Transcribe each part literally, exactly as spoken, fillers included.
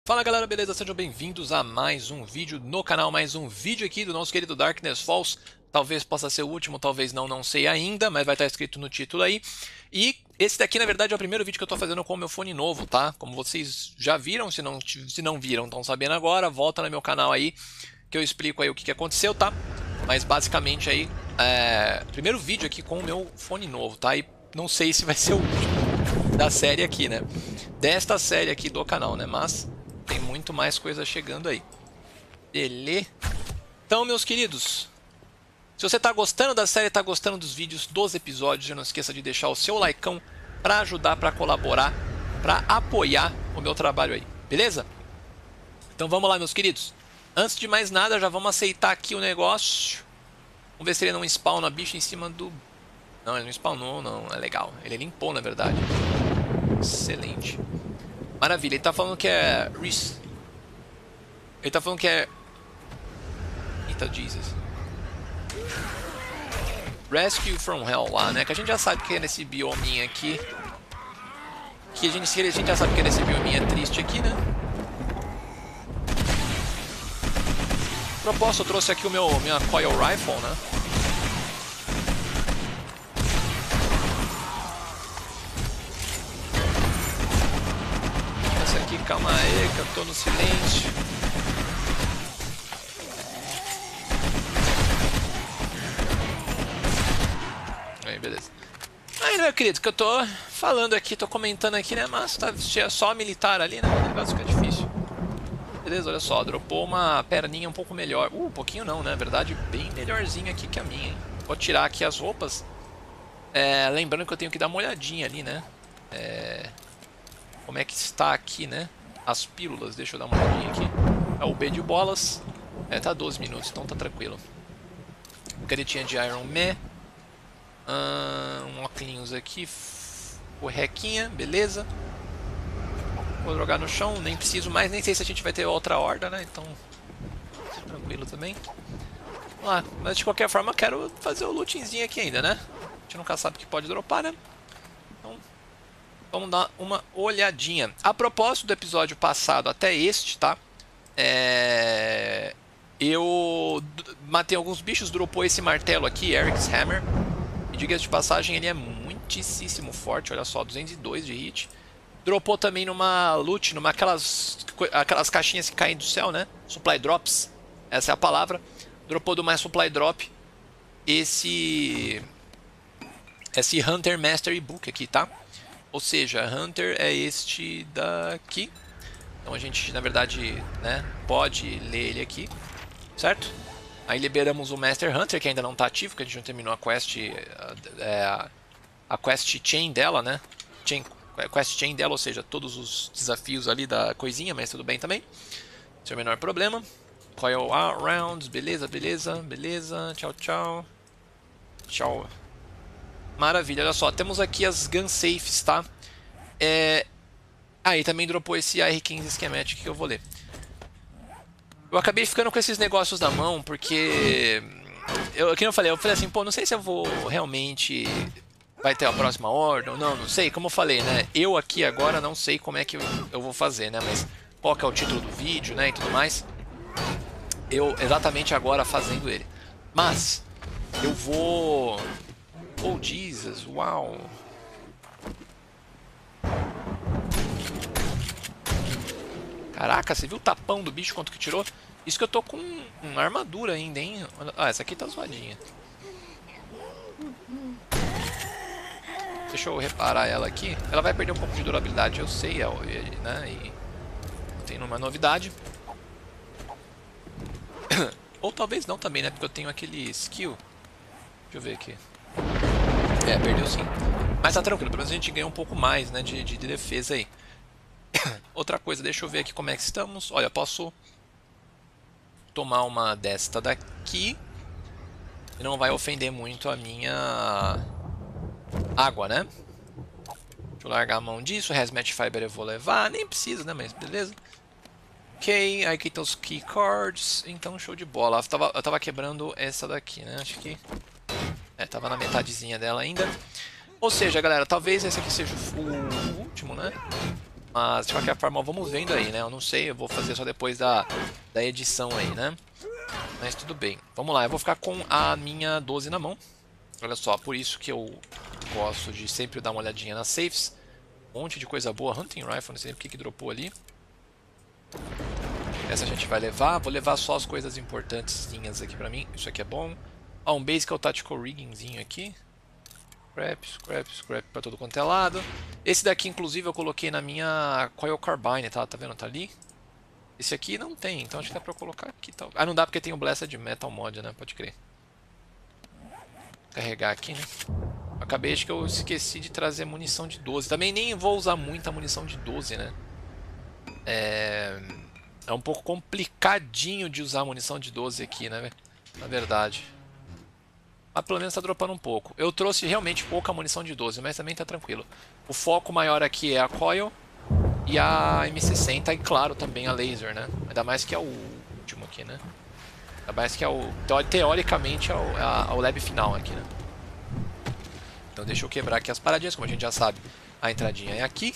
Fala galera, beleza? Sejam bem-vindos a mais um vídeo no canal, mais um vídeo aqui do nosso querido Darkness Falls. Talvez possa ser o último, talvez não, não sei ainda, mas vai estar escrito no título aí. E esse daqui, na verdade, é o primeiro vídeo que eu tô fazendo com o meu fone novo, tá? Como vocês já viram, se não, se não viram, estão sabendo agora, volta no meu canal aí, que eu explico aí o que, que aconteceu, tá? Mas basicamente aí, é... primeiro vídeo aqui com o meu fone novo, tá? E não sei se vai ser o último da série aqui, né? Desta série aqui do canal, né? Mas tem muito mais coisa chegando aí. Beleza? Então, meus queridos, se você está gostando da série, está gostando dos vídeos, dos episódios, não esqueça de deixar o seu likeão para ajudar, para colaborar, para apoiar o meu trabalho aí. Beleza? Então vamos lá, meus queridos. Antes de mais nada, já vamos aceitar aqui o negócio. Vamos ver se ele não spawna bicho em cima do... Não, ele não spawnou, não. É legal. Ele limpou, na verdade. Excelente. Maravilha, ele tá falando que é... Ele tá falando que é... Eita, Jesus. Rescue from Hell lá, né? Que a gente já sabe que é nesse biominha aqui. Que a gente, a gente já sabe que é nesse biominha triste aqui, né? Proposto, eu trouxe aqui o meu minha Coil Rifle, né? Essa aqui, calma aí, que eu tô no silêncio. Aí, beleza. Aí, meu querido, que eu tô falando aqui, tô comentando aqui, né? Mas tá só militar ali, né? O negócio fica difícil. Beleza, olha só, dropou uma perninha um pouco melhor. Uh, um pouquinho não, né? Na verdade, bem melhorzinha aqui que a minha, hein? Vou tirar aqui as roupas. É, lembrando que eu tenho que dar uma olhadinha ali, né? É, como é que está aqui, né? As pílulas, deixa eu dar uma olhadinha aqui. É o B de bolas. É, tá doze minutos, então tá tranquilo. Caretinha de Iron Man. Uh, um óculos aqui. O requinha, beleza. Vou jogar no chão, nem preciso mais, nem sei se a gente vai ter outra horda, né? Então, tranquilo também. Vamos lá, mas de qualquer forma eu quero fazer o lootingzinho aqui ainda, né? A gente nunca sabe o que pode dropar, né? Então, vamos dar uma olhadinha. A propósito do episódio passado até este, tá? É... Eu matei alguns bichos, dropou esse martelo aqui, Eric's Hammer. E diga-se de passagem, ele é muitíssimo forte, olha só, duzentos e dois de hit. Dropou também numa loot, numa aquelas, aquelas caixinhas que caem do céu, né? Supply drops, essa é a palavra. Dropou do mais supply drop esse esse Hunter Mastery Book aqui, tá? Ou seja, Hunter é este daqui. Então a gente, na verdade, né, pode ler ele aqui, certo? Aí liberamos o Master Hunter, que ainda não está ativo, que a gente não terminou a quest, a, a quest chain dela, né? Chain, quest chain dela, ou seja, todos os desafios ali da coisinha, mas tudo bem também. Sem o menor problema. Coil rounds, beleza, beleza, beleza. Tchau, tchau. Tchau. Maravilha, olha só, temos aqui as gun safes, tá? É... Ah, e também dropou esse A R quinze Schematic que eu vou ler. Eu acabei ficando com esses negócios na mão, porque... Eu, como eu falei, eu falei assim, pô, não sei se eu vou realmente... Vai ter a próxima ordem ou não, não sei. Como eu falei, né? Eu aqui agora não sei como é que eu, eu vou fazer, né? Mas qual que é o título do vídeo, né? E tudo mais. Eu exatamente agora fazendo ele. Mas eu vou... Oh, Jesus, uau. Caraca, você viu o tapão do bicho quanto que tirou? Isso que eu tô com uma armadura ainda, hein? Ah, essa aqui tá zoadinha. Deixa eu reparar ela aqui. Ela vai perder um pouco de durabilidade, eu sei, né? E tem uma novidade. Ou talvez não também, né? Porque eu tenho aquele skill. Deixa eu ver aqui. É, perdeu sim. Mas tá tranquilo, pelo menos a gente ganha um pouco mais, né? De, de, de defesa aí. Outra coisa, deixa eu ver aqui como é que estamos. Olha, posso tomar uma desta daqui. E não vai ofender muito a minha água, né? Deixa eu largar a mão disso. Hazmat Fiber eu vou levar. Nem precisa, né? Mas beleza. Ok, aí aqui estão os key cards. Então, show de bola. Eu tava, eu tava quebrando essa daqui, né? Acho que... É, tava na metadezinha dela ainda. Ou seja, galera, talvez esse aqui seja o último, né? Mas, de qualquer forma, vamos vendo aí, né? Eu não sei, eu vou fazer só depois da, da edição aí, né? Mas tudo bem. Vamos lá, eu vou ficar com a minha doze na mão. Olha só, por isso que eu gosto de sempre dar uma olhadinha nas safes. Um monte de coisa boa. Hunting Rifle, não sei nem porque que dropou ali. Essa a gente vai levar. Vou levar só as coisas importantes aqui pra mim. Isso aqui é bom. Ó, um Basic Tactical Riggingzinho aqui. Scrap, scrap, scrap pra todo quanto é lado. Esse daqui, inclusive, eu coloquei na minha Coil Carbine, tá? Tá vendo? Tá ali. Esse aqui não tem, então acho que dá pra eu colocar aqui. Tá? Ah, não dá porque tem o Blasted Metal Mod, né? Pode crer. Carregar aqui, né? Acabei, acho que eu esqueci de trazer munição de doze. Também nem vou usar muita munição de doze, né? É... É um pouco complicadinho de usar munição de doze aqui, né? Na verdade. Mas pelo menos tá dropando um pouco. Eu trouxe realmente pouca munição de doze, mas também tá tranquilo. O foco maior aqui é a Coil e a M sessenta e, claro, também a Laser, né? Ainda mais que é o último aqui, né? Ainda mais que é o... Teoricamente é o, é o lab final aqui, né? Então deixa eu quebrar aqui as paradinhas, como a gente já sabe. A entradinha é aqui.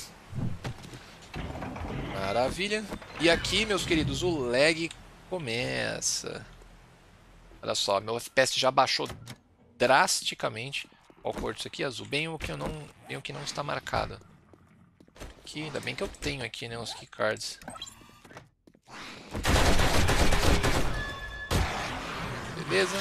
Maravilha. E aqui, meus queridos, o lag começa. Olha só, meu F P S já baixou drasticamente. Qual cor disso aqui? Azul. Bem o que eu não, bem o que não está marcado. Aqui, ainda bem que eu tenho aqui, né, os keycards. Beleza.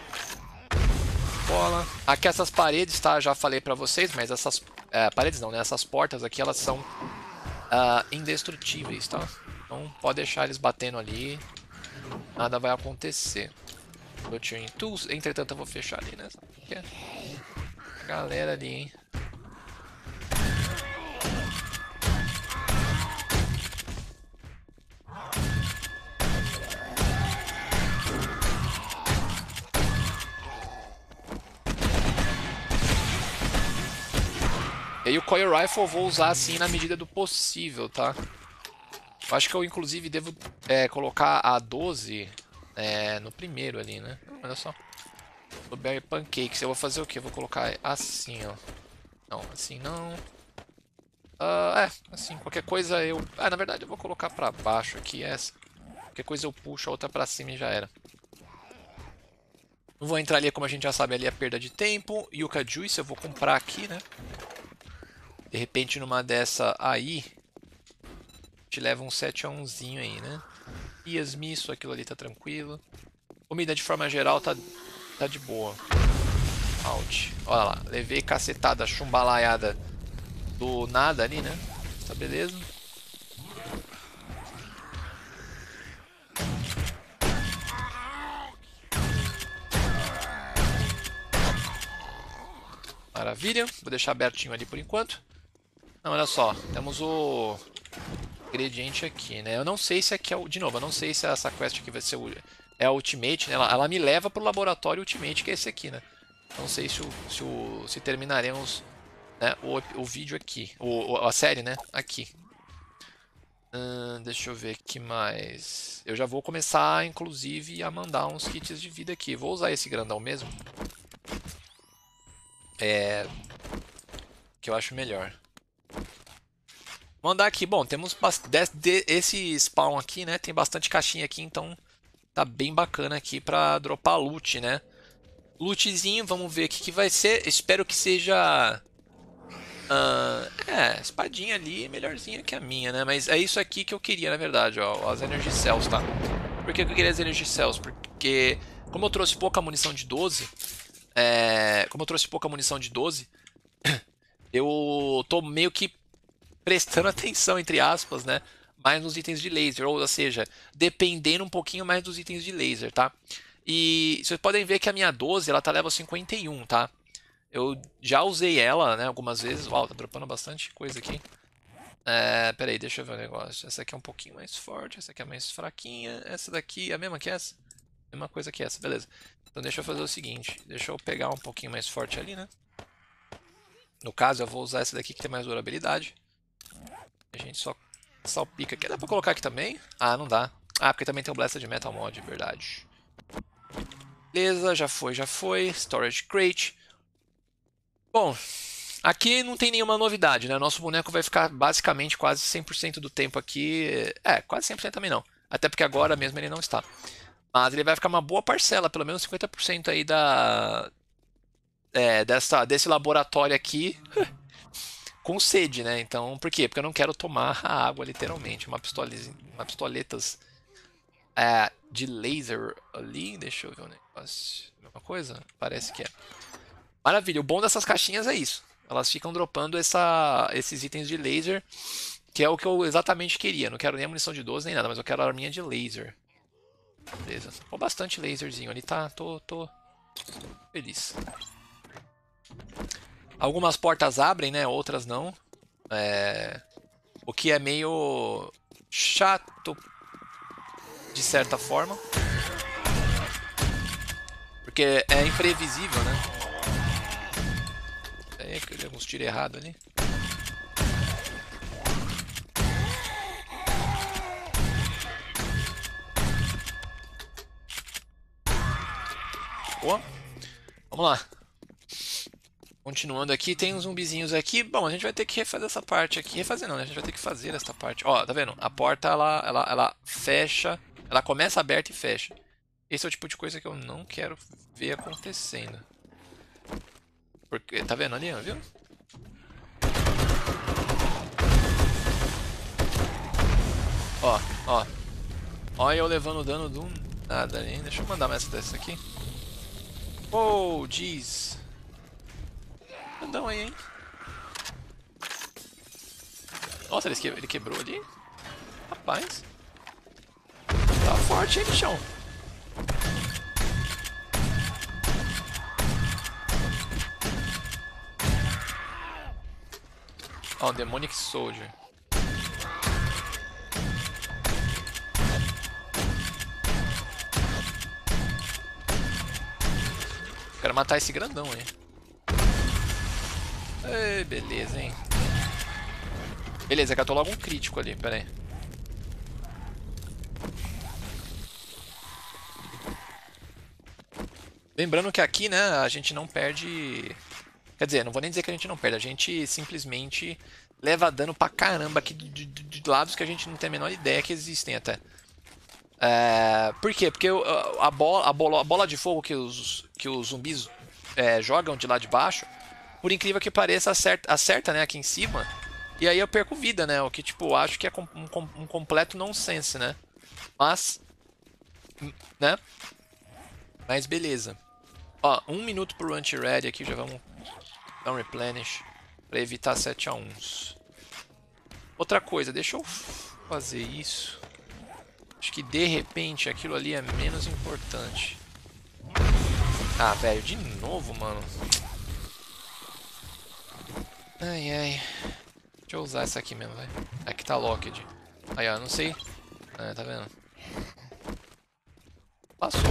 Bola. Aqui essas paredes, tá? Já falei pra vocês, mas essas... É, paredes não, né? Essas portas aqui, elas são uh, indestrutíveis, tá? Então pode deixar eles batendo ali. Nada vai acontecer. Butchering Tools. Entretanto, eu vou fechar ali, né? Porque a galera ali, hein? E aí o Coil Rifle eu vou usar assim na medida do possível, tá? Eu acho que eu inclusive devo é, colocar a doze é, no primeiro ali, né? Olha só. O Berry Pancakes. Eu vou fazer o que? Eu vou colocar assim, ó. Não, assim não. Uh, é, assim, qualquer coisa eu... Ah, na verdade eu vou colocar pra baixo aqui essa. Qualquer coisa eu puxo a outra pra cima e já era. Não vou entrar ali, como a gente já sabe, ali é perda de tempo. Yucca Juice eu vou comprar aqui, né? De repente numa dessa aí... te leva um sete a umzinho aí, né? Yasmisso, aquilo ali tá tranquilo. Comida de forma geral tá, tá de boa. Out. Olha lá, levei cacetada chumbalaiada do nada ali, né? Tá beleza. Maravilha. Vou deixar abertinho ali por enquanto. Não, olha só. Temos o ingrediente aqui, né? Eu não sei se aqui é o... De novo, eu não sei se essa quest aqui vai ser o... É a Ultimate, né? Ela, ela me leva pro laboratório Ultimate, que é esse aqui, né? Não sei se, o, se, o, se terminaremos, né, o, o vídeo aqui. O, a série, né? Aqui. Hum, deixa eu ver o que mais. Eu já vou começar, inclusive, a mandar uns kits de vida aqui. Vou usar esse grandão mesmo. É... Que eu acho melhor. Vou mandar aqui. Bom, temos esse spawn aqui, né? Tem bastante caixinha aqui, então tá bem bacana aqui pra dropar loot, né? Lootzinho, vamos ver o que, que vai ser. Espero que seja... Uh, é, espadinha ali, melhorzinha que a minha, né? Mas é isso aqui que eu queria, na verdade, ó. As Energy Cells, tá? Por que eu queria as Energy Cells? Porque, como eu trouxe pouca munição de doze... É, como eu trouxe pouca munição de doze... eu tô meio que prestando atenção, entre aspas, né? Mais nos itens de laser, ou seja, dependendo um pouquinho mais dos itens de laser, tá? E vocês podem ver que a minha doze, ela tá level cinquenta e um, tá? Eu já usei ela, né, algumas vezes. Uau, tá dropando bastante coisa aqui. É, peraí, deixa eu ver o negócio. Essa aqui é um pouquinho mais forte, essa aqui é mais fraquinha. Essa daqui é a mesma que essa? Mesma coisa que essa, beleza. Então deixa eu fazer o seguinte. Deixa eu pegar um pouquinho mais forte ali, né? No caso, eu vou usar essa daqui que tem mais durabilidade. A gente só salpica aqui. Dá pra colocar aqui também? Ah, não dá. Ah, porque também tem o Blasted Metal Mod, verdade. Beleza, já foi, já foi. Storage Crate. Bom, Aqui não tem nenhuma novidade, né? Nosso boneco vai ficar basicamente quase cem por cento do tempo aqui. É, quase cem por cento também não. Até porque agora mesmo ele não está. Mas ele vai ficar uma boa parcela, pelo menos cinquenta por cento aí da, é, dessa, desse laboratório aqui com sede, né? Então, por quê? Porque eu não quero tomar a água, literalmente. Uma, pistolezinha, uma pistoletas é, de laser ali. Deixa eu ver o negócio. Alguma coisa? Parece que é. Maravilha. O bom dessas caixinhas é isso. Elas ficam dropando essa, esses itens de laser, que é o que eu exatamente queria. Não quero nem a munição de doze nem nada, mas eu quero a arminha de laser. Beleza. Ficou bastante laserzinho ali, tá? Tô, tô feliz. Algumas portas abrem, né? Outras não. É... O que é meio chato de certa forma. Porque é imprevisível, né? É que eu dei uns tiros errados ali. Boa. Vamos lá. Continuando aqui, tem uns zumbizinhos aqui. Bom, a gente vai ter que refazer essa parte aqui. Refazer não, né? A gente vai ter que fazer essa parte. Ó, tá vendo? A porta, ela, ela, ela fecha. Ela começa aberta e fecha. Esse é o tipo de coisa que eu não quero ver acontecendo. Porque, tá vendo ali, viu? Ó, ó. Olha eu levando dano do nada ali. Deixa eu mandar mais dessa aqui. Oh, jeez. Andão aí, hein? Nossa, ele, que... ele quebrou ali. Rapaz. Tá forte, hein, bichão? Ó, oh, Demonic Soldier. Quero matar esse grandão aí. Ei, beleza, hein? Beleza, catou logo um crítico ali, pera aí. Lembrando que aqui, né, a gente não perde... Quer dizer, não vou nem dizer que a gente não perde, a gente simplesmente leva dano pra caramba aqui de, de, de lados que a gente não tem a menor ideia que existem até. É... Por quê? Porque a bola, a bola, a bola de fogo que os, que os zumbis é, jogam de lá de baixo, por incrível que pareça, acerta, acerta, né, aqui em cima. E aí eu perco vida, né? O que, tipo, acho que é um, um completo nonsense, né? Mas... Né? Mas beleza. Ó, um minuto pro anti-ready aqui, já vamos dar um replenish pra evitar sete a um. Outra coisa, deixa eu fazer isso. Acho que de repente aquilo ali é menos importante. Ah, velho, de novo, mano. Ai, ai. Deixa eu usar essa aqui mesmo, velho. Aqui tá locked. Aí, ó, não sei. Ah, tá vendo? Passou.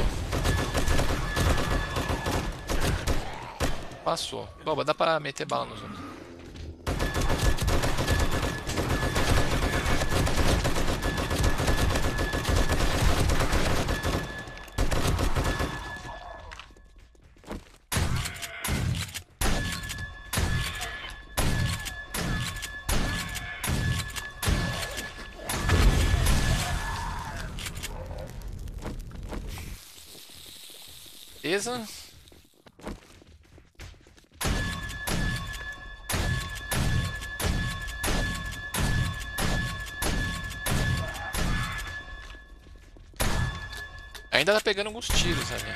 Passou. Boba, dá pra meter bala nos outros. Beleza. Ainda tá pegando alguns tiros ali.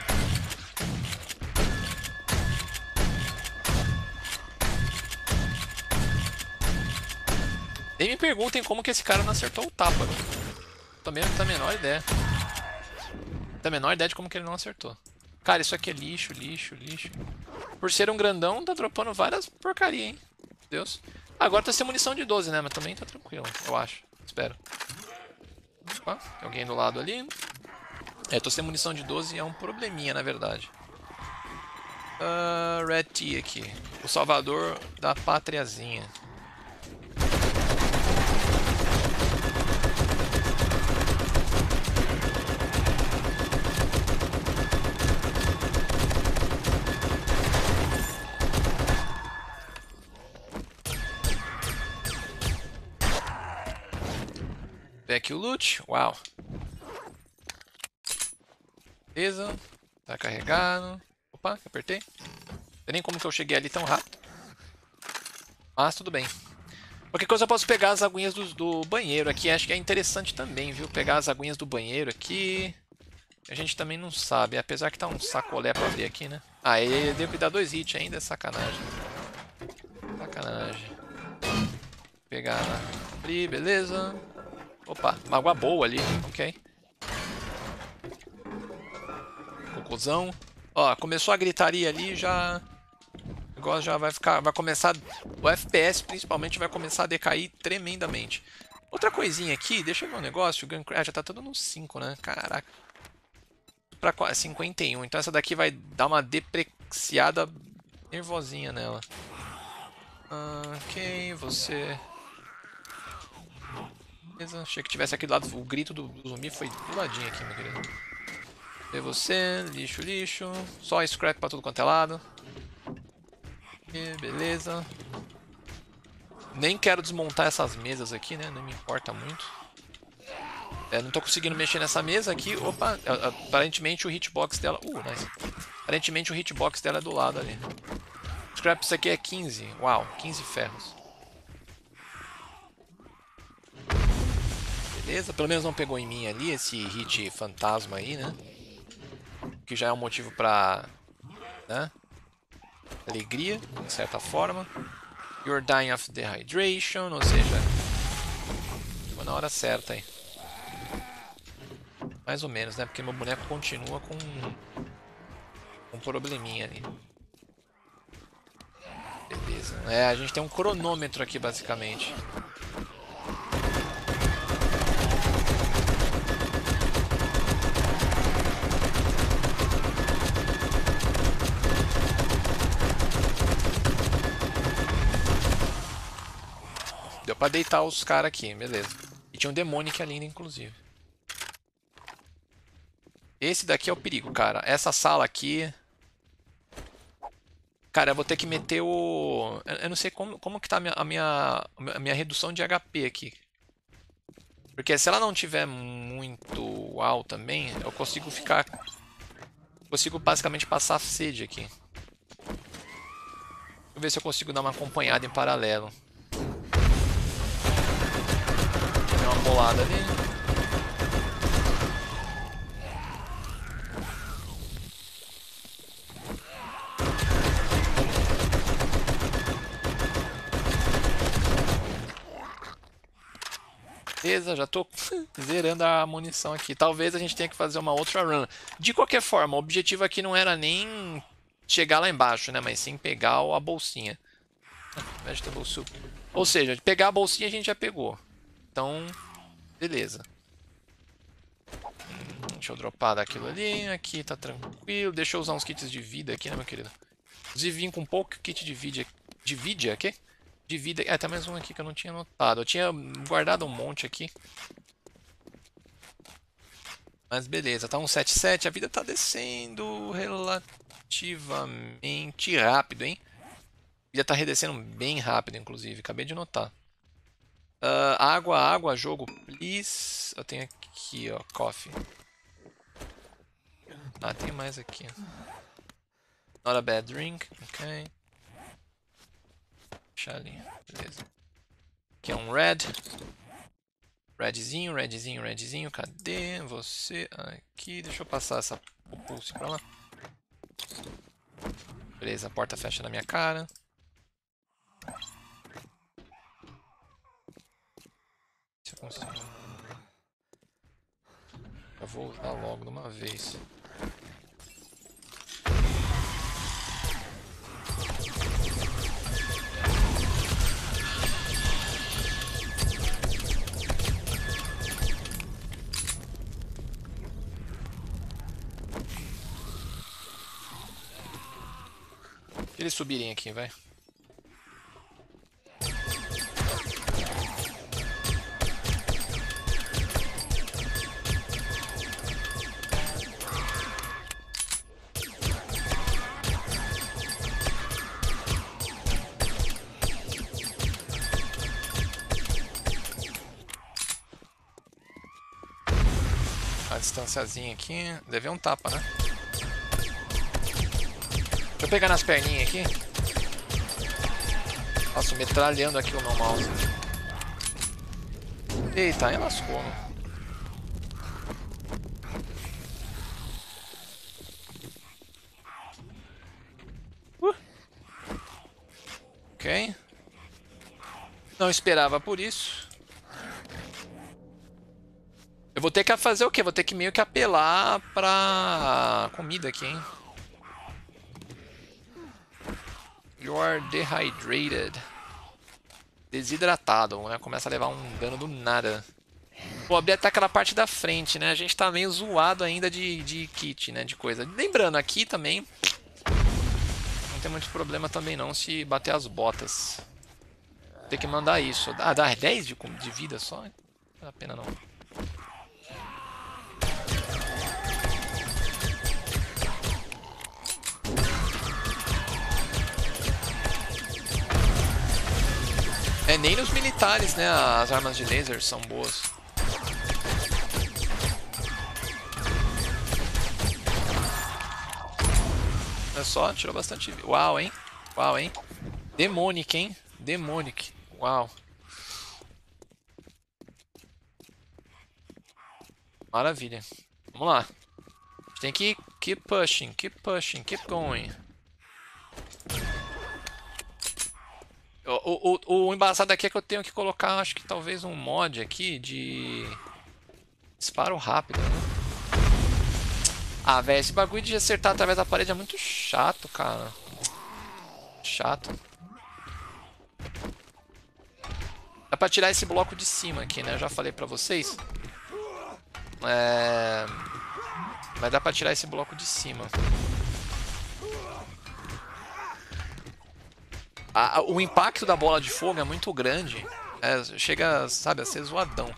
Nem me perguntem como que esse cara não acertou o tapa. Também não tenho a menor ideia. Não tenho a menor ideia de como que ele não acertou. Cara, isso aqui é lixo, lixo, lixo. Por ser um grandão, tá dropando várias porcaria, hein? Meu Deus. Agora tá sem munição de doze, né? Mas também tá tranquilo, eu acho. Espero. Opa, tem alguém do lado ali. É, tô sem munição de doze e é um probleminha, na verdade. Uh, Red Tea aqui. O salvador da pátriazinha. Ver aqui o loot. Uau. Beleza. Tá carregado. Opa, apertei. Não sei nem como que eu cheguei ali tão rápido. Mas tudo bem. Qualquer coisa eu posso pegar as aguinhas do, do banheiro aqui. Acho que é interessante também, viu? Pegar as aguinhas do banheiro aqui. A gente também não sabe. Apesar que tá um sacolé pra abrir aqui, né? Ah, ele deu que dar dois hits ainda. É sacanagem. Sacanagem. Vou pegar, abrir, beleza. Opa, uma água boa ali. Ok. Cocôzão. Ó, começou a gritaria ali, já... O negócio já vai ficar... Vai começar... O F P S, principalmente, vai começar a decair tremendamente. Outra coisinha aqui, deixa eu ver um negócio. O Guncraft já tá todo no cinco, né? Caraca. Pra cinquenta e um. Então essa daqui vai dar uma depreciada nervosinha nela. Ok, você... Beleza. Achei que tivesse aqui do lado. O grito do, do zumbi foi do ladinho aqui, meu querido. E você, lixo, lixo. Só scrap pra tudo quanto é lado. E beleza. Nem quero desmontar essas mesas aqui, né? Não me importa muito. É, não tô conseguindo mexer nessa mesa aqui. Opa, aparentemente o hitbox dela... Uh, nice. Aparentemente o hitbox dela é do lado ali. Scrap, isso aqui é quinze. Uau, quinze ferros. Beleza, pelo menos não pegou em mim ali esse hit fantasma aí, né? Que já é um motivo pra... né? Alegria, de certa forma. You're dying of dehydration, ou seja... Chegou na hora certa aí. Mais ou menos, né? Porque meu boneco continua com... um probleminha ali. Beleza. É, a gente tem um cronômetro aqui, basicamente. Deu pra deitar os caras aqui, beleza. E tinha um demônio ali ainda, inclusive. Esse daqui é o perigo, cara. Essa sala aqui... Cara, eu vou ter que meter o... Eu não sei como, como que tá a minha, a, minha, a minha redução de H P aqui. Porque se ela não tiver muito alta também, eu consigo ficar... Consigo basicamente passar sede aqui. Vou ver se eu consigo dar uma acompanhada em paralelo. Deu uma bolada ali. Beleza, já tô zerando a munição aqui. Talvez a gente tenha que fazer uma outra run. De qualquer forma, o objetivo aqui não era nem chegar lá embaixo, né? Mas sim pegar a bolsinha. Vegetable soup. Ou seja, pegar a bolsinha a gente já pegou. Então, beleza. Hum, deixa eu dropar daquilo ali. Aqui tá tranquilo. Deixa eu usar uns kits de vida aqui, né, meu querido? Inclusive vim com um pouco kit de vida. De vida aqui? De vida. É, tem mais um aqui que eu não tinha notado. Eu tinha guardado um monte aqui. Mas beleza, tá um sete sete. A vida tá descendo relativamente rápido, hein? A vida tá redescendo bem rápido, inclusive. Acabei de notar. Uh, água, água, jogo, please. Eu tenho aqui, ó, coffee. Ah, tem mais aqui. Not a bad drink, ok. Deixa ali, beleza. Aqui é um red. Redzinho, redzinho, redzinho. Cadê você? Aqui, deixa eu passar essa pulse pra lá. Beleza, a porta fecha na minha cara. Se eu consigo. Eu vou usar logo de uma vez. Eles subirem aqui, vai. A distânciazinha aqui. Levei um tapa, né? Deixa eu pegar nas perninhas aqui. Nossa, metralhando aqui o meu mouse. Eita, aí lascou, mano. Uh. Ok. Não esperava por isso. Eu vou ter que fazer o quê? Vou ter que meio que apelar pra comida aqui, hein? You are dehydrated. Desidratado, né? Começa a levar um dano do nada. Vou abrir até aquela parte da frente, né? A gente tá meio zoado ainda de, de kit, né? De coisa. Lembrando, aqui também não tem muito problema também não se bater as botas. Tem que mandar isso. Ah, dá dez de, de vida só? Não vale a pena não. É, nem nos militares, né? As armas de laser são boas. Olha só, tirou bastante vida. Uau, hein? Uau, hein? Demonic, hein? Demonic. Uau. Maravilha. Vamos lá. A gente tem que keep pushing, keep pushing, keep going. O, o, o embaçado aqui é que eu tenho que colocar, acho que talvez um mod aqui de disparo rápido, né? Ah, velho, esse bagulho de acertar através da parede é muito chato, cara. Chato. Dá pra tirar esse bloco de cima aqui, né? Eu já falei pra vocês. É... Mas dá pra tirar esse bloco de cima. A, a, o impacto da bola de fogo é muito grande. É, chega, sabe, a ser zoadão.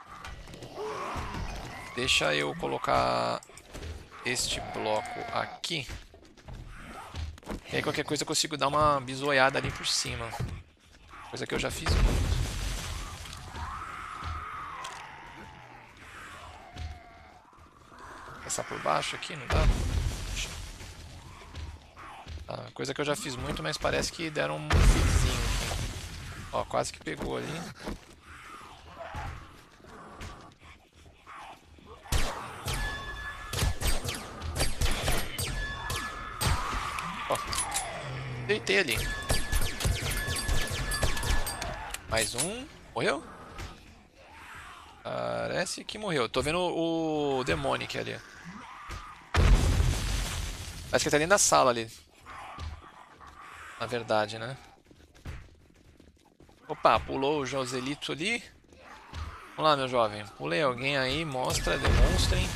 Deixa eu colocar este bloco aqui. E aí qualquer coisa eu consigo dar uma bisoiada ali por cima. Coisa que eu já fiz muito. Passar por baixo aqui, não dá? Tá, coisa que eu já fiz muito, mas parece que deram um fitzinho aqui. Ó, quase que pegou ali. Ó, deitei ali. Mais um. Morreu? Parece que morreu. Tô vendo o Demonic ali. Parece que ele tá dentro da sala ali. Na verdade, né? Opa, pulou o Joselito ali. Vamos lá, meu jovem. Pulei alguém aí, mostra, demonstrem.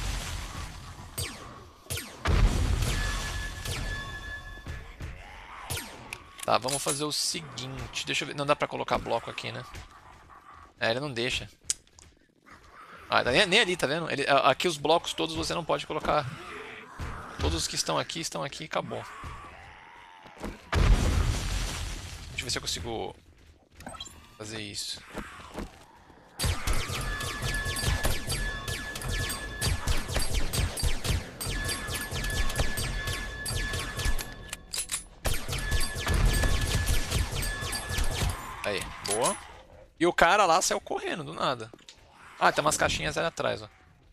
Tá, vamos fazer o seguinte. Deixa eu ver. Não dá pra colocar bloco aqui, né? É, ele não deixa. Ah, nem, nem ali, tá vendo? Ele, aqui os blocos todos você não pode colocar. Todos os que estão aqui, estão aqui e acabou. Deixa eu ver se eu consigo fazer isso. Aí, boa. E o cara lá saiu correndo, do nada. Ah, tem umas caixinhas ali atrás, ó.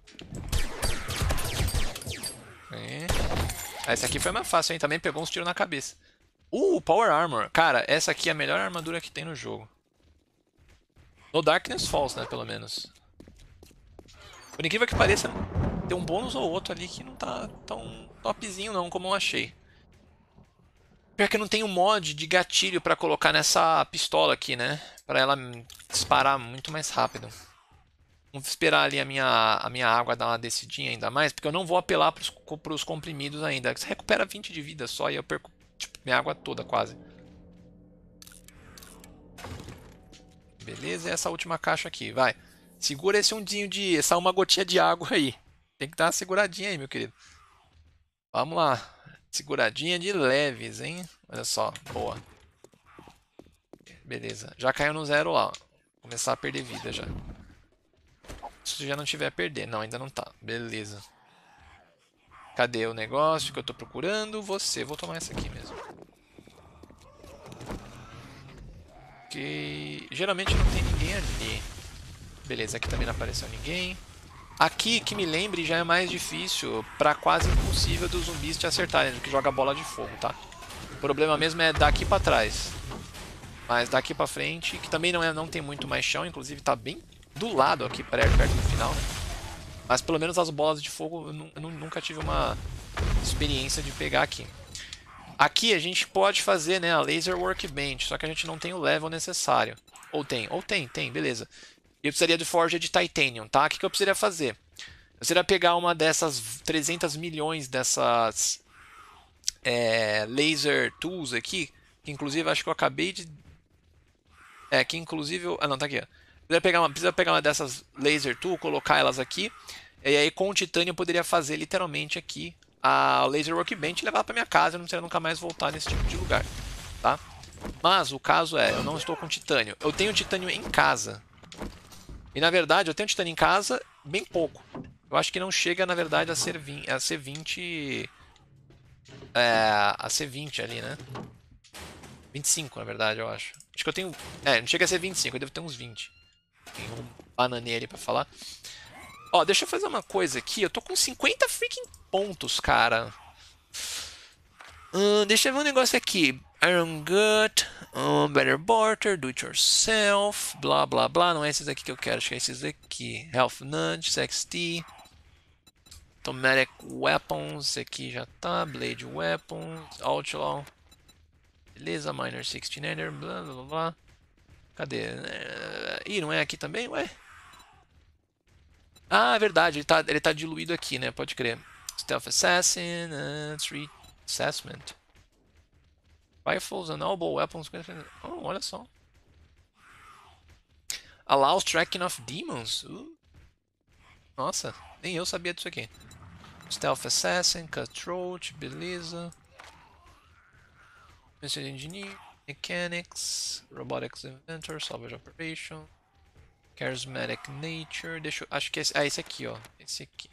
Aí. Ah, esse aqui foi mais fácil, hein? Também pegou uns tiros na cabeça. Uh, Power Armor. Cara, essa aqui é a melhor armadura que tem no jogo. No Darkness Falls, né, pelo menos. Por incrível que pareça, tem um bônus ou outro ali que não tá tão topzinho não, como eu achei. Pior que não tem um mod de gatilho pra colocar nessa pistola aqui, né? Pra ela disparar muito mais rápido. Vamos esperar ali a minha, a minha água dar uma descidinha ainda mais, porque eu não vou apelar pros, pros comprimidos ainda. Você recupera vinte de vida só e eu perco tipo, minha água toda quase. Beleza, e essa última caixa aqui, vai. Segura esse undinho de... essa uma gotinha de água aí. Tem que dar uma seguradinha aí, meu querido. Vamos lá. Seguradinha de leves, hein? Olha só, boa. Beleza, já caiu no zero lá. Ó. Começar a perder vida já. Se já não tiver a perder. Não, ainda não tá. Beleza. Cadê o negócio que eu tô procurando? Você. Vou tomar essa aqui mesmo. Ok. Geralmente não tem ninguém ali. Beleza, aqui também não apareceu ninguém. Aqui, que me lembre, já é mais difícil, pra quase impossível dos zumbis te acertarem, do que joga bola de fogo, tá? O problema mesmo é daqui pra trás. Mas daqui pra frente, que também não, é, não tem muito mais chão, inclusive tá bem do lado aqui, perto, perto do final, né? Mas pelo menos as bolas de fogo eu nunca tive uma experiência de pegar aqui. Aqui a gente pode fazer, né, a Laser Workbench, só que a gente não tem o level necessário. Ou tem, ou tem, tem, beleza. Eu precisaria de forja de titanium, tá? O que eu precisaria fazer? Eu precisaria pegar uma dessas trezentos milhões dessas é, laser tools aqui, que inclusive acho que eu acabei de... É, que inclusive... Eu... Ah, não, tá aqui, ó. Precisa pegar uma, precisa pegar uma dessas laser tools, colocar elas aqui, e aí com o titânio eu poderia fazer literalmente aqui a laser workbench e levar para minha casa, eu não precisaria nunca mais voltar nesse tipo de lugar, tá? Mas o caso é, eu não estou com titânio. Eu tenho titânio em casa. E na verdade eu tenho titânio em casa bem pouco. Eu acho que não chega na verdade a ser vinte, a ser vinte, é, a ser vinte ali, né? vinte e cinco na verdade, eu acho. Acho que eu tenho, é, não chega a ser vinte e cinco, eu devo ter uns vinte. Tem um bananeiro ali pra falar. Ó, deixa eu fazer uma coisa aqui. Eu tô com cinquenta freaking pontos, cara. Uh, deixa eu ver um negócio aqui. Iron Gut, um, Better Barter, Do It Yourself, blá blá blá. Não é esses aqui que eu quero, acho que é esses aqui. Health Nudge, X T, Automatic Weapons, esse aqui já tá. Blade Weapons, Outlaw. Beleza, Miner sessenta, blá blá blá. Cadê? Ih, não é aqui também? Ué? Ah, é verdade, ele tá, ele tá diluído aqui, né? Pode crer. Stealth Assassin, uh, Street Assessment. Rifles and Elbow Weapons. Oh, olha só. Allows Tracking of Demons. Uh. Nossa, nem eu sabia disso aqui. Stealth Assassin, Cutthroat, beleza. Missile Engineer, Mechanics, Robotics Inventor, Salvage Operation, Charismatic Nature. Deixa eu, acho que é esse, ah, esse aqui, ó. Esse aqui.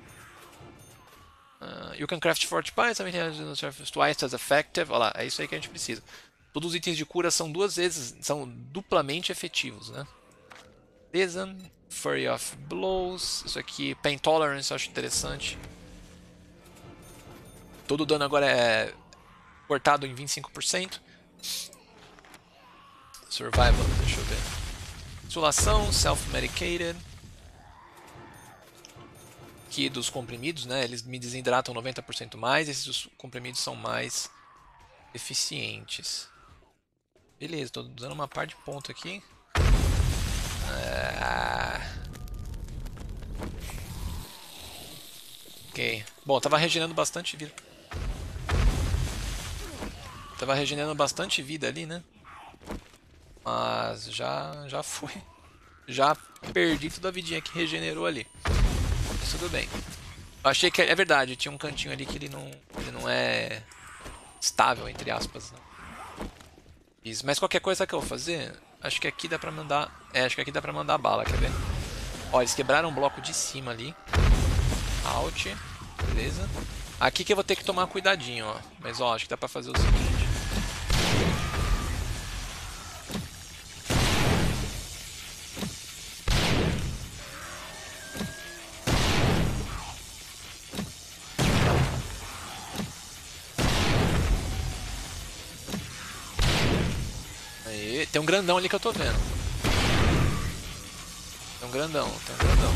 Uh, you can craft forty pies, twice as effective. Olha lá, é isso aí que a gente precisa. Todos os itens de cura são duas vezes, são duplamente efetivos, né? Beleza. Fury of Blows. Isso aqui, Pain Tolerance, eu acho interessante. Todo o dano agora é cortado em vinte e cinco por cento. Survival, deixa eu ver. Insolação, Self-Medicated. Aqui dos comprimidos, né? Eles me desidratam noventa por cento mais. Esses comprimidos são mais eficientes. Beleza, estou dando uma par de ponto aqui. Ah... Ok. Bom, tava regenerando bastante vida. Tava regenerando bastante vida ali, né? Mas já, já foi. Já perdi toda a vidinha que regenerou ali. Mas tudo bem. Eu achei que... É verdade, tinha um cantinho ali que ele não, ele não é estável, entre aspas. Né? Isso. Mas qualquer coisa que eu vou fazer, acho que aqui dá pra mandar... É, acho que aqui dá pra mandar bala, quer ver? Ó, eles quebraram um bloco de cima ali. Alt. Beleza. Aqui que eu vou ter que tomar cuidadinho, ó. Mas ó, acho que dá pra fazer o seguinte. Aí, tem um grandão ali que eu tô vendo. Tem um grandão, tem um grandão.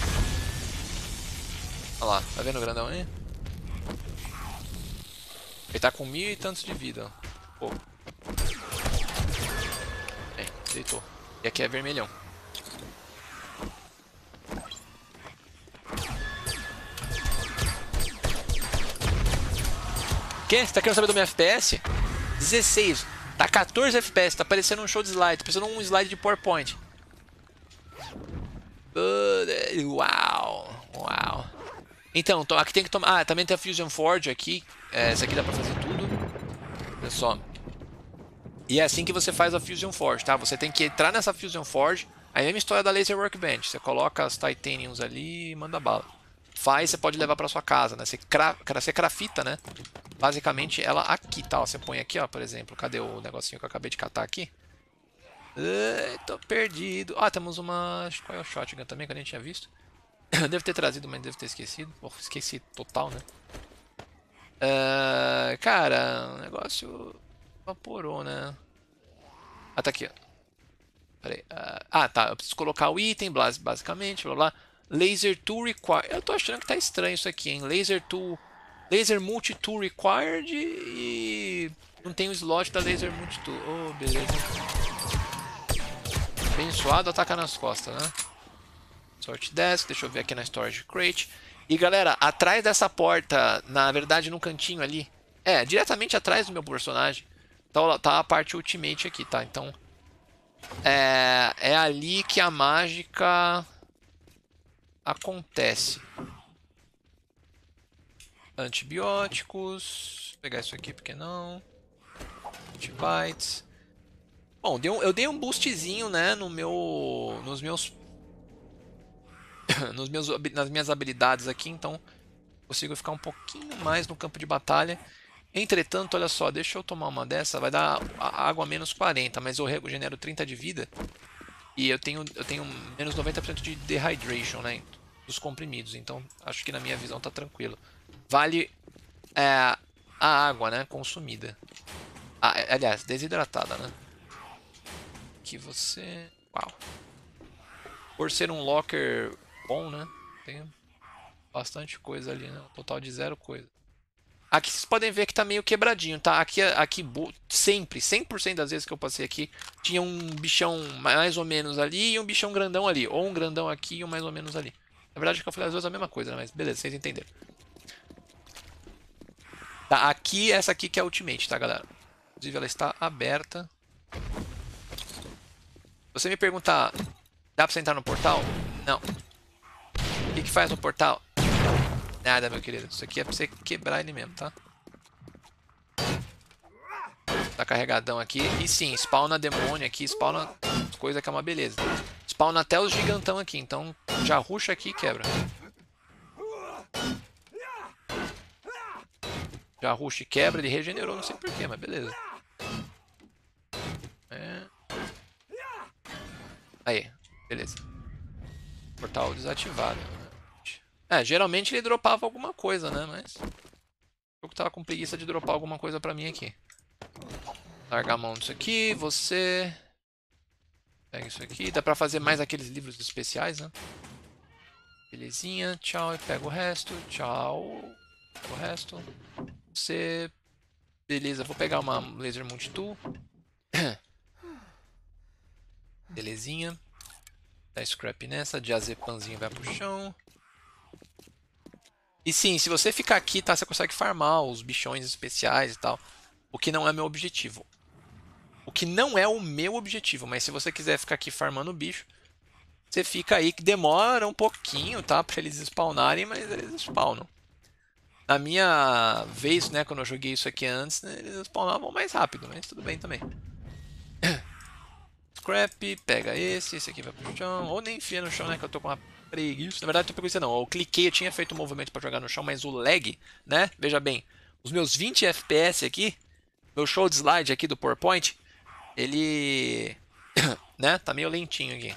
Olha lá, tá vendo o grandão aí? Ele tá com mil e tantos de vida, ó. Pô. Bem, deitou. E aqui é vermelhão. Que? Você tá querendo saber do meu F P S? dezesseis. Tá quatorze F P S, tá parecendo um show de slide. Tá parecendo um slide de PowerPoint. Uau, uau. Então, aqui tem que tomar... Ah, também tem a Fusion Forge aqui. É, essa aqui dá pra fazer tudo. Olha só. E é assim que você faz a Fusion Forge, tá? Você tem que entrar nessa Fusion Forge. Aí é a mesma história da Laser Workbench. Você coloca as Titaniums ali e manda bala. Faz, você pode levar pra sua casa, né? Você, cra... você crafita, né? Basicamente, ela aqui, tá? Ó, você põe aqui, ó, por exemplo. Cadê o negocinho que eu acabei de catar aqui? Ai, tô perdido. Ah, temos uma... Qual é o Shotgun também, que eu nem tinha visto. Devo ter trazido, mas devo ter esquecido. Pô, esqueci total, né? Uh, cara, o negócio evaporou, né? Ah, tá aqui, ó. Peraí. Uh, ah, tá. Eu preciso colocar o item, basicamente, blá blá. Laser Tool Required. Eu tô achando que tá estranho isso aqui, hein? Laser Tool. Laser Multi Tool Required e. Não tem o slot da Laser Multi Tool. Oh, beleza. Abençoado, ataca nas costas, né? Sort Desk, deixa eu ver aqui na Storage Crate. E galera, atrás dessa porta, na verdade no cantinho ali, é, diretamente atrás do meu personagem, tá, tá a parte Ultimate aqui, tá? Então, é, é ali que a mágica acontece. Antibióticos, vou pegar isso aqui porque não. Antibites. Bom, deu, eu dei um boostzinho, né, no meu, nos meus Nos meus, nas minhas habilidades aqui, então consigo ficar um pouquinho mais no campo de batalha. Entretanto, olha só, deixa eu tomar uma dessa, vai dar água menos quarenta, mas eu regenero trinta de vida e eu tenho, eu tenho menos noventa por cento de dehydration, né, dos comprimidos, então acho que na minha visão tá tranquilo. Vale é, a água, né, consumida. Ah, aliás, desidratada, né. Que você... Uau. Por ser um locker bom, né, tem bastante coisa ali, né? Total de zero coisa. Aqui vocês podem ver que tá meio quebradinho, tá? Aqui, aqui sempre, cem por cento das vezes que eu passei aqui, tinha um bichão mais ou menos ali e um bichão grandão ali. Ou um grandão aqui e um mais ou menos ali. Na verdade, que eu falei as duas a mesma coisa, né? Mas beleza, vocês entenderam. Tá, aqui, essa aqui que é a Ultimate, tá, galera? Inclusive, ela está aberta. Se você me perguntar, dá pra você entrar no portal? Não. O que que faz no portal? Nada, meu querido. Isso aqui é pra você quebrar ele mesmo, tá? Tá carregadão aqui. E sim, spawna demônio aqui, spawna coisa que é uma beleza. Spawna até os gigantão aqui, então já ruxa aqui e quebra. Já ruxa e quebra, ele regenerou, não sei porquê, mas beleza. É. Aí, beleza. Portal desativado. É, geralmente ele dropava alguma coisa, né? Mas eu tava com preguiça de dropar alguma coisa pra mim aqui. Largar a mão disso aqui, você... Pega isso aqui, dá pra fazer mais aqueles livros especiais, né? Belezinha, tchau, e pega o resto, tchau. Pega o resto. Você... Beleza, vou pegar uma Laser Multitool. Belezinha. Dá scrap nessa, diazepanzinho vai pro chão. E sim, se você ficar aqui, tá, você consegue farmar os bichões especiais e tal. O que não é meu objetivo. O que não é o meu objetivo, mas se você quiser ficar aqui farmando o bicho, você fica aí, que demora um pouquinho, tá, pra eles spawnarem, mas eles spawnam. Na minha vez, né, quando eu joguei isso aqui antes, né, eles spawnavam mais rápido, mas tudo bem também. Scrap, pega esse, esse aqui vai pro chão, ou nem enfia no chão, né, que eu tô com uma preguiça. Na verdade, eu tô preguiça não, eu cliquei, eu tinha feito um movimento pra jogar no chão, mas o lag, né, veja bem, os meus vinte F P S aqui, meu show de slide aqui do PowerPoint, ele, né, tá meio lentinho aqui.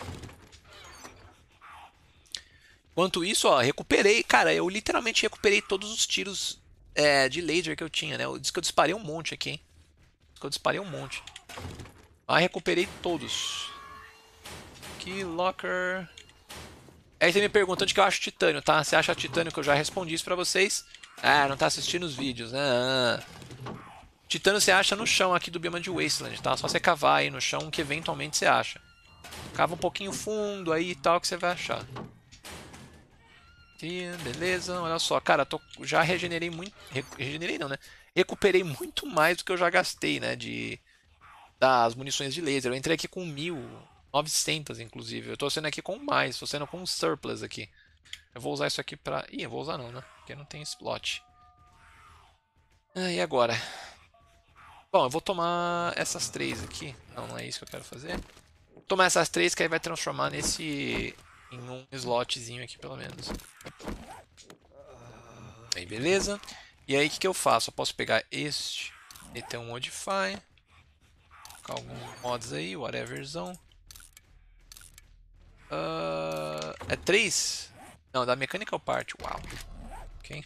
Enquanto isso, ó, recuperei, cara, eu literalmente recuperei todos os tiros é, de laser que eu tinha, né? Eu disse que eu disparei um monte aqui, hein? Diz que eu disparei um monte. Ah, recuperei todos. Aqui, locker. Aí você me pergunta onde que eu acho titânio, tá? Você acha titânio, que eu já respondi isso pra vocês. Ah, não tá assistindo os vídeos, né? Ah. Titânio você acha no chão aqui do bioma de Wasteland, tá? Só você cavar aí no chão que eventualmente você acha. Cava um pouquinho fundo aí e tal que você vai achar. Beleza, olha só, cara, tô, já regenerei muito, regenerei não, né? Recuperei muito mais do que eu já gastei, né, de das munições de laser. Eu entrei aqui com mil, novecentos inclusive. Eu tô sendo aqui com mais, tô sendo com um surplus aqui. Eu vou usar isso aqui pra... Ih, eu vou usar não, né? Porque não tem slot. Ah, e agora? Bom, eu vou tomar essas três aqui. Não, não é isso que eu quero fazer. tomar essas três que aí vai transformar nesse... em um slotzinho aqui, pelo menos. Aí, beleza. E aí, o que, que eu faço? Eu posso pegar este, meter um modify, colocar alguns mods aí, whateverzão. Uh, é três? Não, da Mechanical Part, uau. Ok.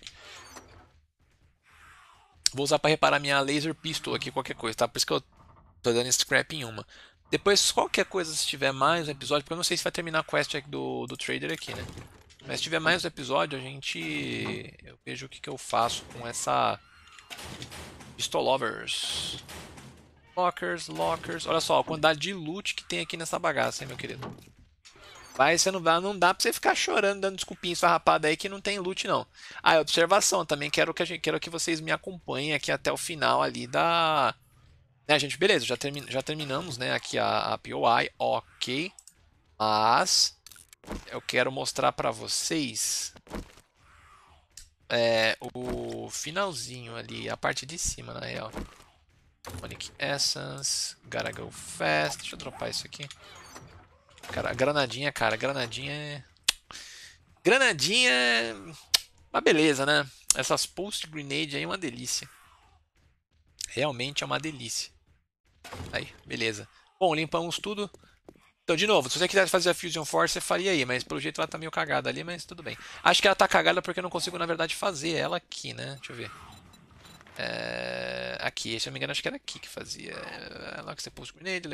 Vou usar para reparar minha Laser Pistol aqui, qualquer coisa, tá? Por isso que eu tô dando scrap em uma. Depois, qualquer coisa, se tiver mais um episódio, porque eu não sei se vai terminar a quest do, do Trader aqui, né? Mas se tiver mais um episódio, a gente... eu vejo o que, que eu faço com essa... Pistolovers. Lockers, lockers. Olha só a quantidade de loot que tem aqui nessa bagaça, hein, meu querido. Vai, você não dá, não dá pra você ficar chorando, dando desculpinha esfarrapada aí que não tem loot, não. Ah, observação, também quero que, a gente, quero que vocês me acompanhem aqui até o final ali da... Né, gente, beleza, já, termi já terminamos, né, aqui a, a P O I, ok. Mas eu quero mostrar pra vocês é, o finalzinho ali, a parte de cima, na real. Sonic Essence, Gotta Go Fast, deixa eu dropar isso aqui. Cara, granadinha, cara, granadinha é... Granadinha é uma beleza, né? Essas Post Grenade aí é uma delícia. Realmente é uma delícia. Aí, beleza. Bom, limpamos tudo. Então, de novo, se você quisesse fazer a Fusion Force, você faria aí, mas pelo jeito ela tá meio cagada ali, mas tudo bem. Acho que ela tá cagada porque eu não consigo, na verdade, fazer ela aqui, né? Deixa eu ver. É... Aqui, se eu não me engano, acho que era aqui que fazia. É... Lá que você Post Grenade,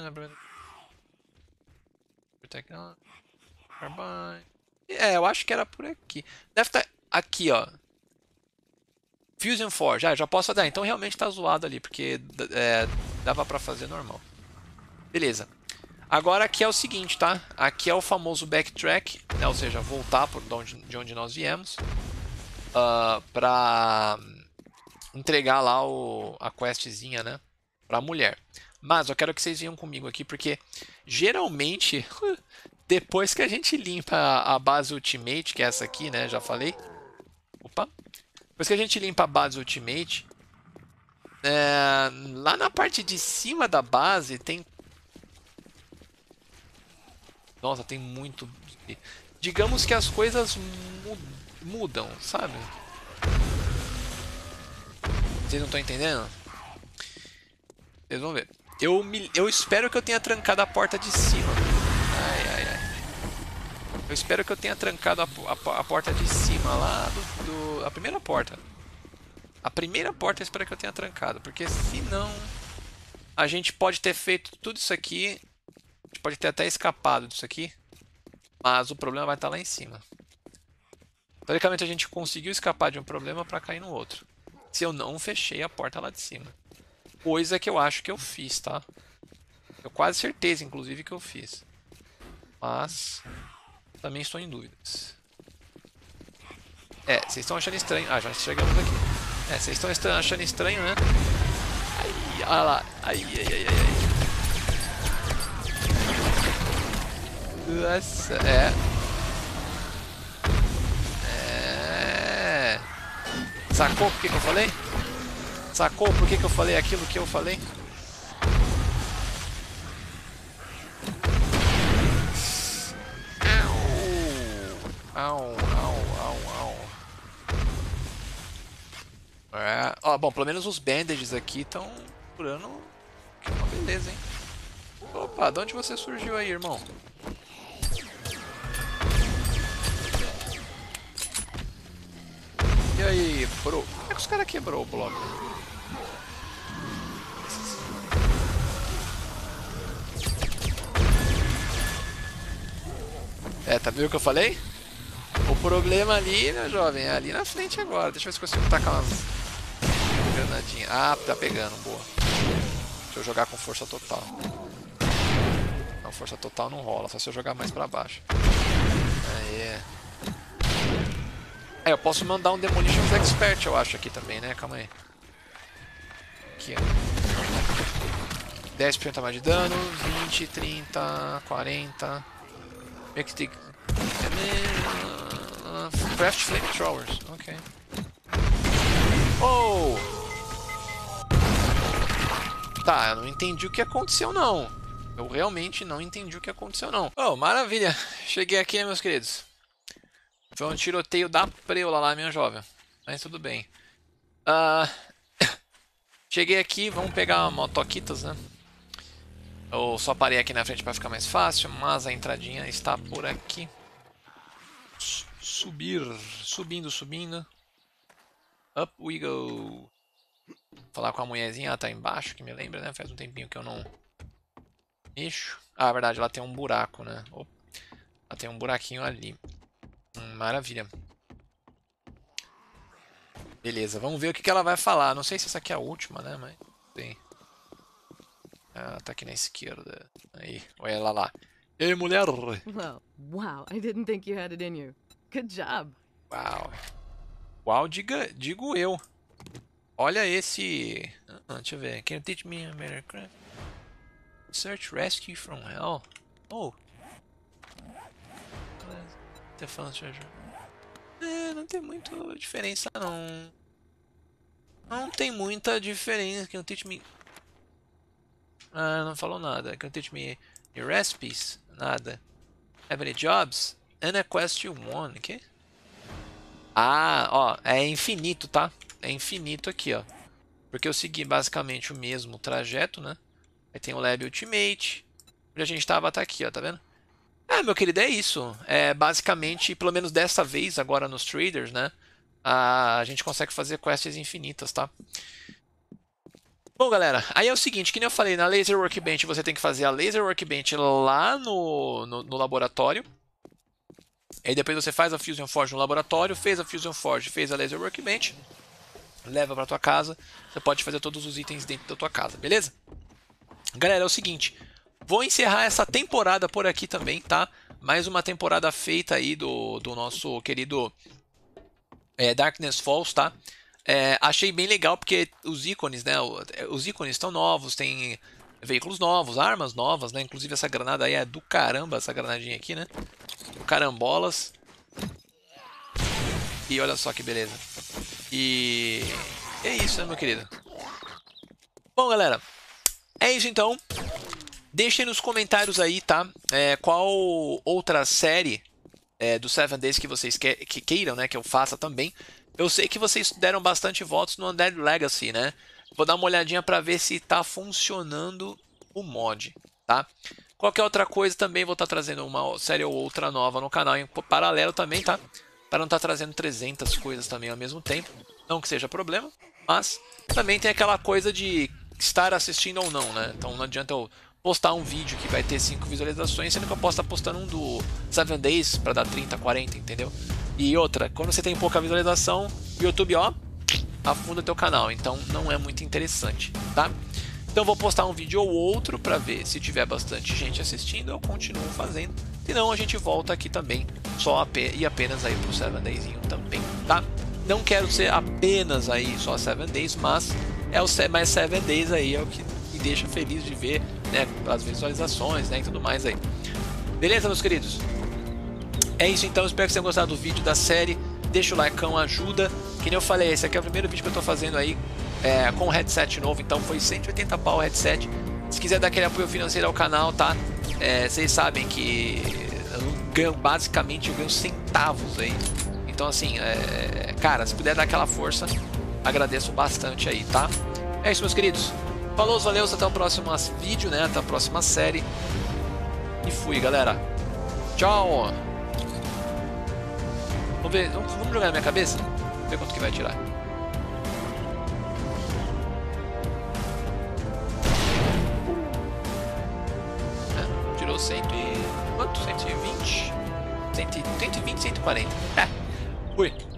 é, eu acho que era por aqui. Deve estar aqui, ó. Fusion Forge. Já, já posso fazer. Ah, então realmente tá zoado ali, porque é, dava pra fazer normal. Beleza. Agora aqui é o seguinte, tá? Aqui é o famoso backtrack, né? Ou seja, voltar por de onde, de onde nós viemos. Uh, pra entregar lá o, a questzinha, né? Pra mulher. Mas eu quero que vocês venham comigo aqui, porque geralmente... Depois que a gente limpa a base Ultimate, que é essa aqui, né? Já falei. Opa. Depois que a gente limpa a base Ultimate, é, lá na parte de cima da base tem... Nossa, tem muito... Digamos que as coisas mu mudam, sabe? Vocês não estão entendendo? Vocês vão ver. Eu, me... eu espero que eu tenha trancado a porta de cima. Ai, ai, ai. Eu espero que eu tenha trancado a, a, a porta de cima lá do, do... A primeira porta. A primeira porta eu espero que eu tenha trancado. Porque senão... A gente pode ter feito tudo isso aqui. A gente pode ter até escapado disso aqui. Mas o problema vai estar lá em cima. Teoricamente a gente conseguiu escapar de um problema para cair no outro. Se eu não fechei a porta lá de cima. Coisa que eu acho que eu fiz, tá? Eu quase certeza, inclusive, que eu fiz. Mas... também estou em dúvidas. É, vocês estão achando estranho. Ah, já chegamos aqui. É, vocês estão achando estranho, né? Ai, olha lá. Ai, ai, ai, ai. Nossa, é. É. Sacou por que, que eu falei? Sacou por que, que eu falei aquilo que eu falei? Au, au, au, au. É. Ó, bom, pelo menos os bandages aqui estão curando. Que é uma beleza, hein? Opa, de onde você surgiu aí, irmão? E aí, bro? Como é que os caras quebrou o bloco? É, tá vendo o que eu falei? O problema ali, né, jovem, é ali na frente agora. Deixa eu ver se consigo tacar umas granadinhas. Ah, tá pegando, boa. Deixa eu jogar com força total. Não, força total não rola, só se eu jogar mais pra baixo. Aê. É, eu posso mandar um Demolitions Expert, eu acho, aqui também, né? Calma aí. Aqui, ó. dez por cento a mais de dano, vinte, trinta, quarenta... Make the... Craft Flamethrowers, ok. Oh! Tá, eu não entendi o que aconteceu não. Eu realmente não entendi o que aconteceu, não. Oh, maravilha. Cheguei aqui, né, meus queridos? Foi um tiroteio da preula lá, minha jovem. Mas tudo bem. Uh... Cheguei aqui, vamos pegar motoquitas, né? Eu só parei aqui na frente para ficar mais fácil, mas a entradinha está por aqui. Subir, subindo, subindo. Up we go. Falar com a mulherzinha, ela tá embaixo, que me lembra, né? Faz um tempinho que eu não mexo. Ah, é verdade, ela tem um buraco, né? Opa. Ela tem um buraquinho ali. Hum, maravilha. Beleza, vamos ver o que, que ela vai falar. Não sei se essa aqui é a última, né? Mas tem. Ah, tá aqui na esquerda. Aí, olha ela lá. E aí, mulher? Well, wow, I didn't think you had it in you. Good job. Uau. Uau, diga, digo eu. Olha esse... Ah, deixa eu ver. Can you teach me American? Search Rescue from Hell. Oh. Tá falando treasure. É, não tem muita diferença, não. Não tem muita diferença. Can you teach me... Ah, não falou nada. Can you teach me your recipes? Nada. Have any jobs? And a question one. O quê? Ah, ó. É infinito, tá? É infinito aqui, ó. Porque eu segui basicamente o mesmo trajeto, né? Aí tem o Lab Ultimate. Onde a gente tava, tá aqui, ó. Tá vendo? É, meu querido, é isso. É basicamente, pelo menos dessa vez, agora nos traders, né? A gente consegue fazer quests infinitas, tá? Bom, galera, aí é o seguinte, que nem eu falei, na Laser Workbench você tem que fazer a Laser Workbench lá no, no, no laboratório. Aí depois você faz a Fusion Forge no laboratório, fez a Fusion Forge, fez a Laser Workbench, leva pra tua casa, você pode fazer todos os itens dentro da tua casa, beleza? Galera, é o seguinte, vou encerrar essa temporada por aqui também, tá? Mais uma temporada feita aí do, do nosso querido é, Darkness Falls, tá? É, achei bem legal porque os ícones, né? Os ícones estão novos, tem veículos novos, armas novas, né? Inclusive essa granada aí é do caramba, essa granadinha aqui, né? Carambolas. E olha só que beleza. E é isso, né, meu querido? Bom, galera, é isso então. Deixem nos comentários aí, tá? É, qual outra série é, do Seven Days que vocês que, que queiram, né? Que eu faça também. Eu sei que vocês deram bastante votos no Undead Legacy, né? Vou dar uma olhadinha pra ver se tá funcionando o mod, tá? Qualquer outra coisa também vou estar trazendo uma série ou outra nova no canal em paralelo também, tá? Para não estar trazendo trezentas coisas também ao mesmo tempo. Não que seja problema, mas também tem aquela coisa de estar assistindo ou não, né? Então não adianta eu postar um vídeo que vai ter cinco visualizações, sendo que eu posso estar postando um do Seven Days para dar trinta, quarenta, entendeu? E outra, quando você tem pouca visualização, o YouTube, ó, afunda teu canal, então não é muito interessante, tá? Então vou postar um vídeo ou outro para ver se tiver bastante gente assistindo, eu continuo fazendo. Se não, a gente volta aqui também, só e apenas aí pro Seven Daysinho também, tá? Não quero ser apenas aí só Seven Days, mas é o mais Seven Days aí, é o que me deixa feliz de ver, né, as visualizações, né, e tudo mais aí. Beleza, meus queridos? É isso então, espero que vocês tenham gostado do vídeo, da série. Deixa o like, ajuda. Que nem eu falei, esse aqui é o primeiro vídeo que eu tô fazendo aí é, com o headset novo, então foi cento e oitenta pau o headset. Se quiser dar aquele apoio financeiro ao canal, tá? É, vocês sabem que eu ganho, basicamente, eu ganho centavos aí. Então assim, é, cara, se puder dar aquela força, agradeço bastante aí, tá? É isso, meus queridos. Falou, valeu, até o próximo vídeo, né? Até a próxima série. E fui, galera. Tchau! Vamos ver, vamos, vamos jogar na minha cabeça? Vamos ver quanto que vai tirar. É, tirou cento e... quanto? cento e vinte? cento e vinte, cento e quarenta. É, fui.